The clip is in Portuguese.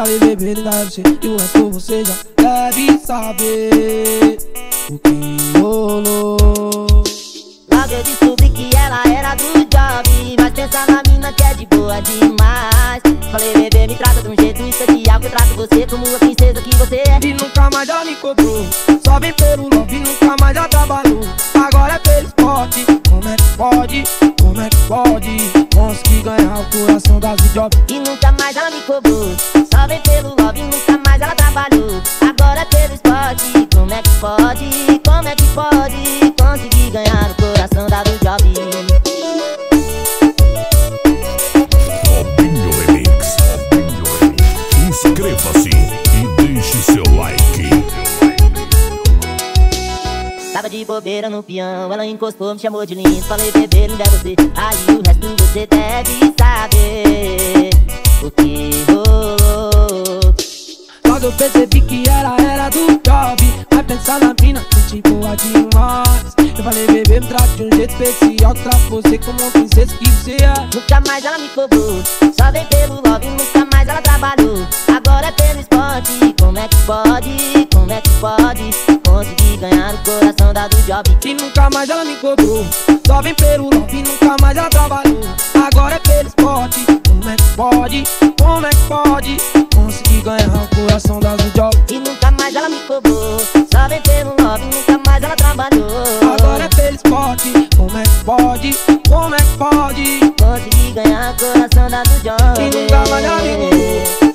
falei, bebê, não dá você. E o resto você já deve saber o que rolou. Logo eu descobri que ela era do job, mas pensa na mina que é de boa demais. Falei, bebê, me trata de um jeito especial, que eu trato você como a princesa que você é. E nunca mais ela me cobrou, só vem pelo love, nunca mais ela trabalhou. Agora é pelo esporte, como é que pode? Como é que pode conseguir ganhar o coração das job? E nunca mais ela me cobrou, só vem pelo love, nunca mais ela trabalhou. Agora é pelo esporte, como é que pode? Como é que pode conseguir ganhar o coração da do job? Robinho Remix. Inscreva-se e deixe seu like. Tava de bobeira no peão, ela encostou, me chamou de lindo. Falei, bebê, linda é você, aí o resto você deve saber o que rolou. Logo eu percebi que ela era do job, vai pensar na mina que te boa demais. Eu falei, bebê, me trate de um jeito especial, que trato você como uma princesa que você é. Nunca mais ela me cobrou, só vem pelo love, nunca mais ela trabalhou. Agora é pelo esporte, como é que pode? Como é que pode conseguir ganhar o coração da do job? E nunca mais ela me cobrou, só vem pelo love, nunca mais ela trabalhou. Agora é pelo esporte, como é que pode? Como é que pode conseguir ganhar o coração das job? E nunca mais ela me cobrou, só vem pelo love, nunca mais ela trabalhou. Agora é pelo esporte, como é que pode? Como é que pode conseguir ganhar o coração da do job? E nunca mais ela me cobrou.